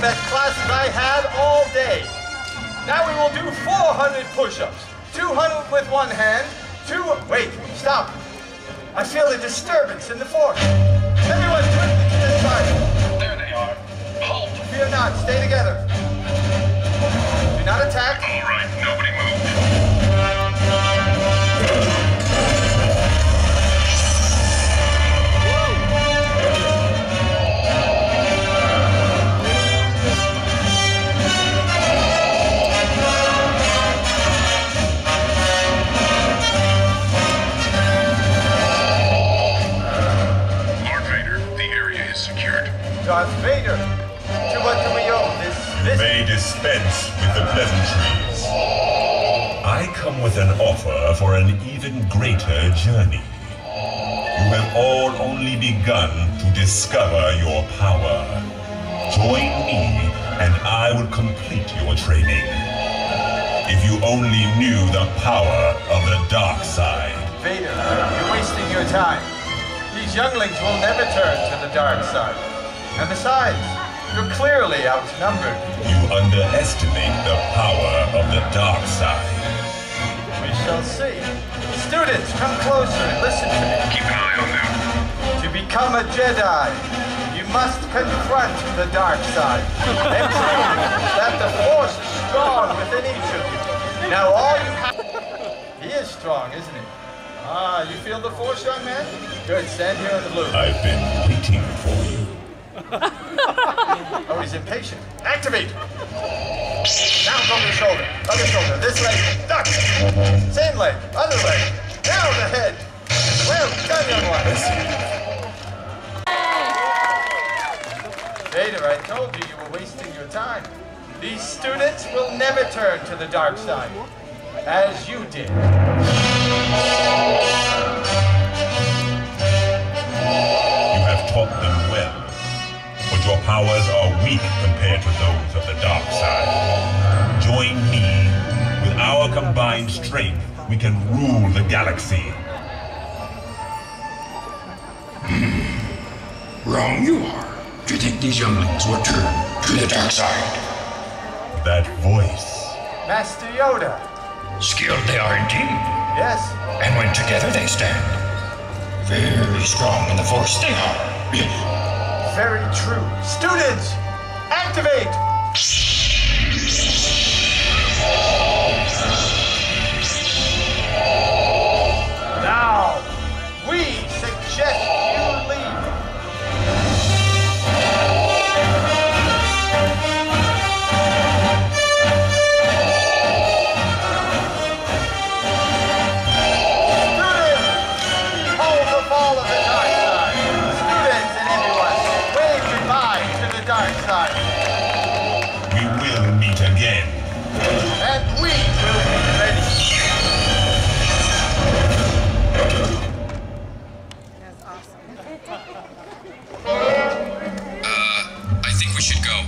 best classes I had all day. Now we will do 400 push-ups. 200 with one hand, wait, stop. I feel a disturbance in the force. Everyone, quickly to this side. There they are. Halt. Fear not, stay together. Do not attack. All right, nobody move. Darth Vader, to what do we owe this visit? May dispense with the pleasantries. I come with an offer for an even greater journey. You have all only begun to discover your power. Join me, and I will complete your training. If you only knew the power of the dark side. Vader, you're wasting your time. These younglings will never turn to the dark side. And besides, you're clearly outnumbered. You underestimate the power of the dark side. We shall see. Students, come closer and listen to me. Keep an eye on them. To become a Jedi, you must confront the dark side. And prove that the Force is strong within each of you. Now all you have... He is strong, isn't he? Ah, you feel the Force, young man? Good, stand here in the blue. I've been waiting for you. Oh, he's impatient. Activate! Now go to the shoulder. Other shoulder. This leg. Duck! Same leg. Other leg. Now the head. Well done, young one. Vader, I told you were wasting your time. These students will never turn to the dark side, as you did. You have taught them well. But your powers are weak compared to those of the dark side. Join me. With our combined strength, we can rule the galaxy. Wrong you are. Do you think these younglings will turn to the dark side? That voice. Master Yoda. Skilled they are indeed. Yes. And when together they stand, very strong in the Force they are. Very true. Students, activate! Now, we suggest you leave. We will meet again. And we will be ready. I think we should go.